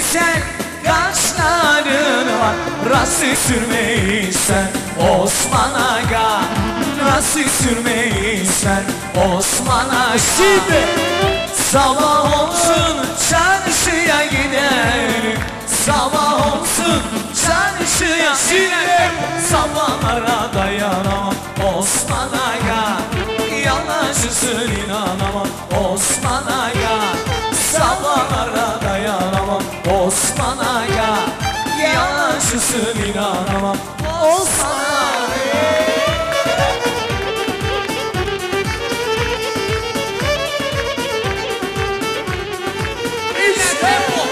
güzel kaşların var. Nasıl sürmeyi sen Osman Aga, nasıl sürmeyi sen Osman Aga. Şimdi sabah olsun çarşıya giderim, sabah olsun çarşıya giderim. Sabahlara dayanamam Osman Aga, yalancısın inanamam Osman Aga. Sabahlara dayanamam Osman Aga, yalancısın inanamam Osman Aga. işte bu.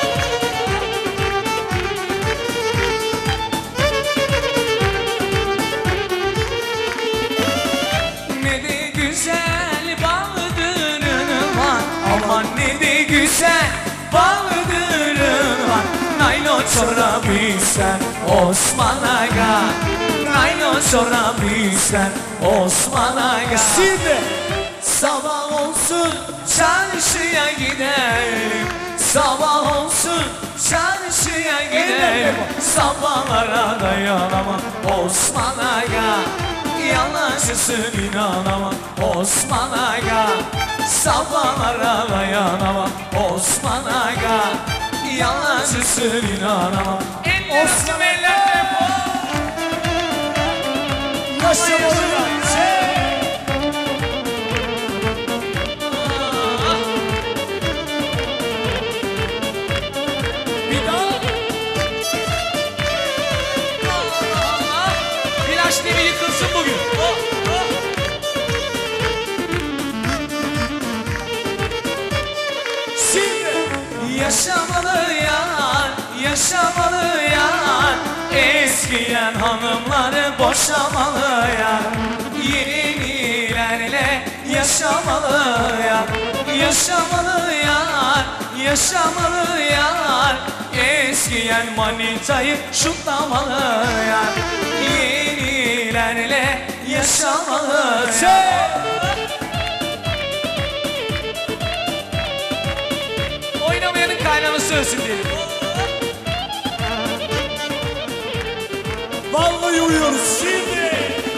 Ne de güzel baldırın var, aman ne de güzel baldırın var. Naylon çorabı sen Osman Aga, naylon çorabı sen Osman Aga. Şimdi sabah olsun çarşıya giderim, sabah olsun çarşıya giderim. Sabahlara dayanamam Osman Aga, yalancısın inanamam Osman Aga. Sabahlara dayanamam Osman Aga, yalancısın inanamam. Osman yaşamalı ya. Bir daha. Flash TV yıkılsın bugün. Şimdi Yaşamalı yar, yaşamalı yar. Eskiyen hanımları boşamalı yar. Yenilerle yaşamalı yar, yaşamalı yar, yaşamalı yar. Eskiyen manitayı şutlamalı yar. Yenilerle yaşamalı yar. Oynamayanın kaynanası ölsün diyelim. vallahi uyuyoruz şimdi.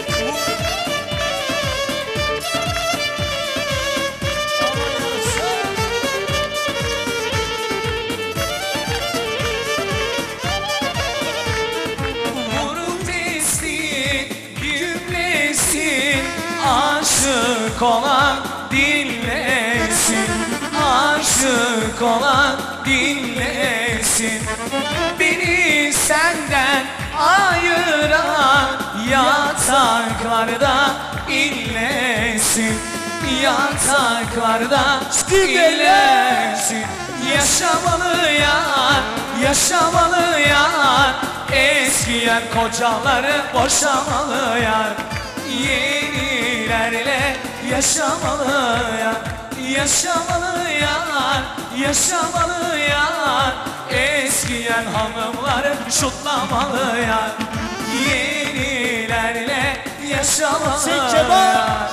Vurun testi, gümlesin, aşık olan dinlesin, aşık olan dinlesin. Beni senden ayıran yataklarda inlesin, yataklarda inlesin. Yaşamalı yar, yaşamalı yar. Eskiyen kocaları boşamalı yar. Yenilerle yaşamalı yar, yaşamalı yar, yaşamalı yar. Eskiyen hanımları şutlamalı yar. Yenilerle yaşamalı Sen yar.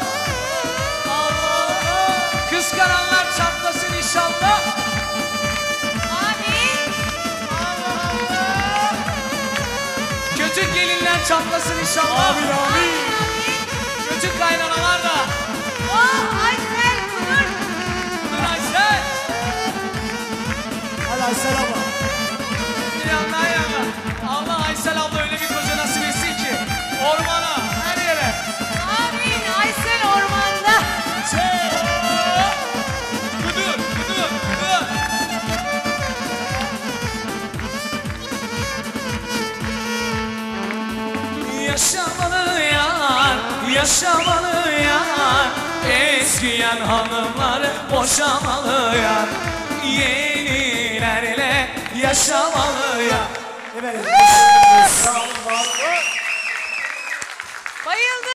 Kıskananlar çatlasın inşallah. Kötü gelinler çatlasın inşallah. Amin amin. Kötü kaynanalar da. Dur Aysel. Hadi Aysel abla. Bir yandan yana. Allah Aysel abla öyle bir koca nasip etsin ki. Ormana, her yere. Gıdır, gıdır, gıdır. Yaşamalı yar, yaşamalı yar. Eskiyen hanımları boşamalı yar. Yenilerle yaşamalı yar. Evet. Bayıldım.